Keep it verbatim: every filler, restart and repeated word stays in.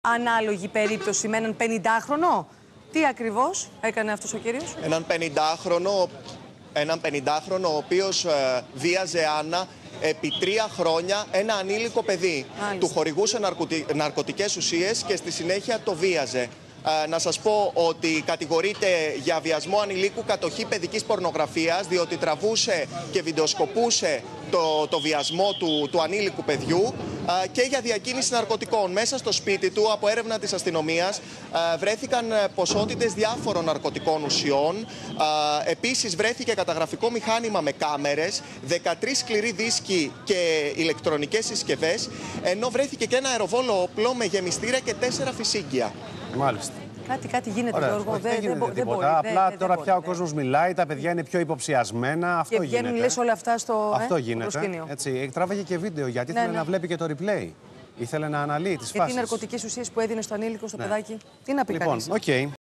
Ανάλογη περίπτωση με έναν πενηντάχρονο. Τι ακριβώς έκανε αυτός ο κύριος? Έναν πενηντάχρονο, έναν πενηντάχρονο ο οποίος ε, βίαζε Άννα επί τρία χρόνια ένα ανήλικο παιδί. Μάλιστα. Του χορηγούσε ναρκωτι... ναρκωτικές ουσίες και στη συνέχεια το βίαζε. Ε, να σας πω ότι κατηγορείται για βιασμό ανηλίκου, κατοχή παιδικής πορνογραφίας, διότι τραβούσε και βιντεοσκοπούσε το, το βιασμό του, του ανήλικου παιδιού, ε, και για διακίνηση ναρκωτικών. Μέσα στο σπίτι του, από έρευνα της αστυνομίας, ε, βρέθηκαν ποσότητες διάφορων ναρκωτικών ουσιών. Ε, επίσης βρέθηκε καταγραφικό μηχάνημα με κάμερες, δεκατρείς σκληροί δίσκοι και ηλεκτρονικές συσκευές, ενώ βρέθηκε και ένα αεροβόλο όπλο με γεμιστήρα και τέσσερα φυσίγγια. Μάλιστα. Κάτι, κάτι γίνεται, Ωραία, Γιώργο. δεν, Δεν, δεν γίνεται δεν, δεν τίποτα. μπορεί. Απλά δεν, τώρα δεν πια μπορεί, ο κόσμος μιλάει, τα παιδιά είναι πιο υποψιασμένα. Αυτό και βγαίνουν, γίνεται. λες, όλα αυτά στο, Αυτό ε, γίνεται. προσκήνιο. Έτσι. Τράβαγε και βίντεο γιατί Ναι, ήθελε ναι. να βλέπει και το replay. Ήθελε να αναλύει τις Γιατί φάσεις. οι ναρκωτικές ουσίες που έδινε στο ανήλικο, στο Ναι. παιδάκι, τι να πει Λοιπόν, κανείς. οκ. Okay.